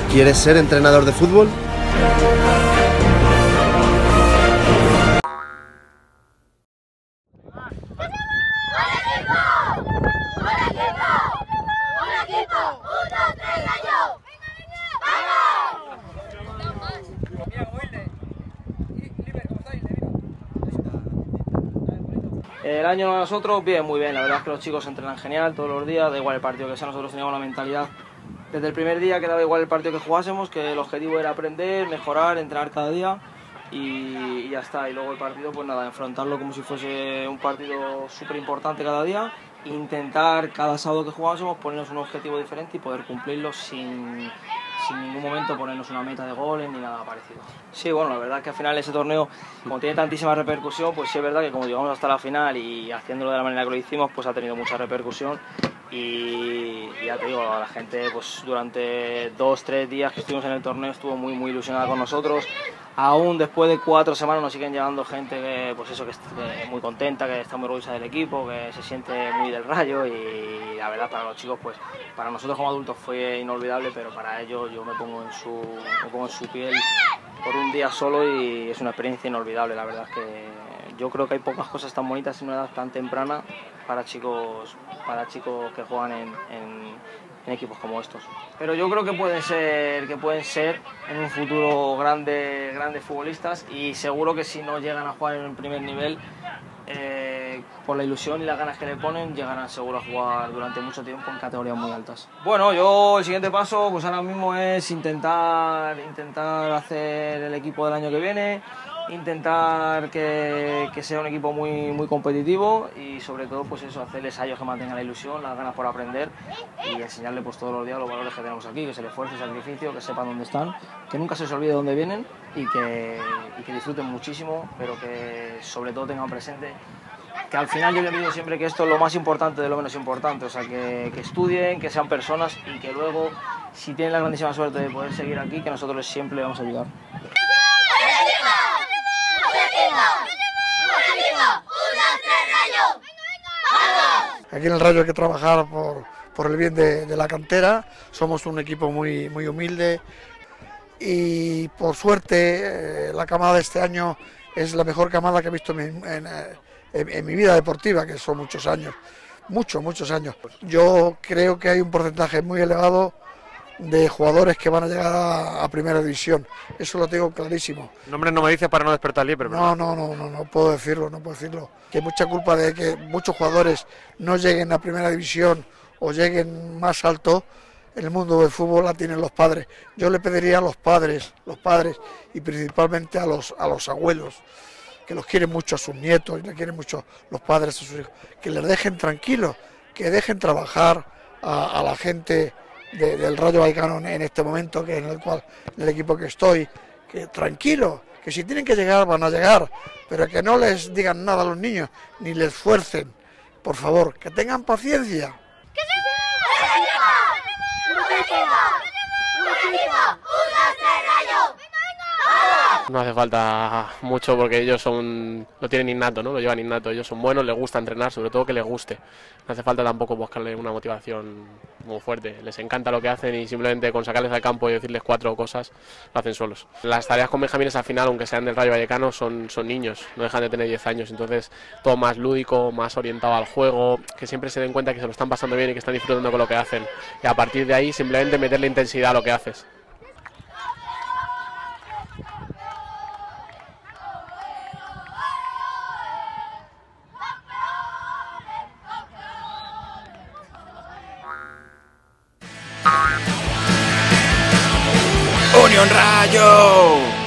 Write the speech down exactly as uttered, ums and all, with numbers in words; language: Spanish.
¿Quieres ser entrenador de fútbol? El año a nosotros, bien, muy bien. La verdad es que los chicos entrenan genial todos los días, da igual el partido que sea. Nosotros teníamos la mentalidad desde el primer día que daba igual el partido que jugásemos, que el objetivo era aprender, mejorar, entrenar cada día y, y ya está. Y luego el partido, pues nada, enfrentarlo como si fuese un partido súper importante cada día, intentar cada sábado que jugásemos ponernos un objetivo diferente y poder cumplirlo sin, sin ningún momento ponernos una meta de goles ni nada parecido. Sí, bueno, la verdad es que al final ese torneo, como tiene tantísima repercusión, pues sí es verdad que como llegamos hasta la final y haciéndolo de la manera que lo hicimos, pues ha tenido mucha repercusión y ya te digo, la gente pues durante dos, tres días que estuvimos en el torneo estuvo muy, muy ilusionada con nosotros. Aún después de cuatro semanas nos siguen llegando gente que, pues eso, que es muy contenta, que está muy orgullosa del equipo, que se siente muy del Rayo y la verdad para los chicos, pues para nosotros como adultos fue inolvidable, pero para ellos yo me pongo en su, me pongo en su piel por un día solo y es una experiencia inolvidable. La verdad es que yo creo que hay pocas cosas tan bonitas en una edad tan temprana para chicos, para chicos que juegan en, en, en equipos como estos. Pero yo creo que pueden ser, que pueden ser en un futuro grandes, grandes futbolistas y seguro que si no llegan a jugar en el primer nivel, eh, por la ilusión y las ganas que le ponen, llegarán seguro a jugar durante mucho tiempo en categorías muy altas. Bueno, yo el siguiente paso pues ahora mismo es intentar, intentar hacer el equipo del año que viene, intentar que, que sea un equipo muy, muy competitivo y sobre todo pues eso, hacerles a ellos que mantengan la ilusión, las ganas por aprender y enseñarles pues todos los días los valores que tenemos aquí, que es el esfuerzo y sacrificio, que sepan dónde están, que nunca se les olvide dónde vienen y que, y que disfruten muchísimo, pero que sobre todo tengan presente que al final yo les digo siempre que esto es lo más importante de lo menos importante, o sea, que, que estudien, que sean personas y que luego, si tienen la grandísima suerte de poder seguir aquí, que nosotros siempre les vamos a ayudar. Aquí en el Rayo hay que trabajar por, por el bien de, de la cantera, somos un equipo muy, muy humilde y por suerte eh, la camada de este año es la mejor camada que he visto en, en, en, en mi vida deportiva, que son muchos años, muchos, muchos años. Yo creo que hay un porcentaje muy elevado de jugadores que van a llegar a, a primera división, eso lo tengo clarísimo. Nombre no me dice para no despertar libre, pero no, no, no, no, no puedo decirlo, no puedo decirlo. Que hay mucha culpa de que muchos jugadores no lleguen a primera división o lleguen más alto. En el mundo del fútbol la tienen los padres. Yo le pediría a los padres, los padres y principalmente a los a los abuelos, que los quieren mucho a sus nietos y le quieren mucho los padres a sus hijos, que les dejen tranquilos, que dejen trabajar a, a la gente de, del Rayo Vallecano en este momento, que en el cual en el equipo que estoy, que tranquilo, que si tienen que llegar van a llegar, pero que no les digan nada a los niños, ni les fuercen, por favor, que tengan paciencia. no hace falta mucho porque ellos son lo tienen innato, ¿no? Lo llevan innato, ellos son buenos, les gusta entrenar, sobre todo que les guste. No hace falta tampoco buscarle una motivación muy fuerte, les encanta lo que hacen y simplemente con sacarles al campo y decirles cuatro cosas, lo hacen solos. Las tareas con benjamines al final, aunque sean del Rayo Vallecano, son, son niños, no dejan de tener diez años, entonces todo más lúdico, más orientado al juego, que siempre se den cuenta que se lo están pasando bien y que están disfrutando con lo que hacen. Y a partir de ahí simplemente meterle intensidad a lo que haces. ¡Unión Rayo!